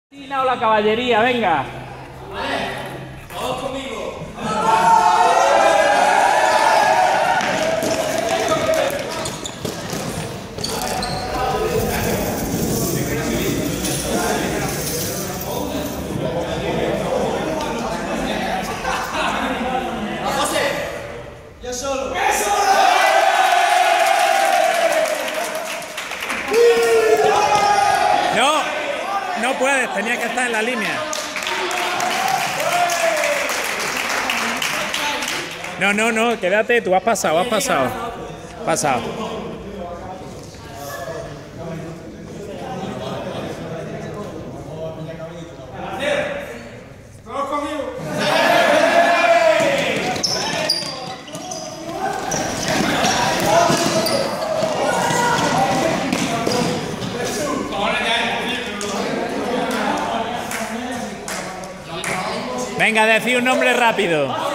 O la caballería, venga. Vale, todos conmigo. José, yo solo. No puedes, tenía que estar en la línea. No, quédate, tú has pasado. Pasado. Todos conmigo. Venga, decid un nombre rápido.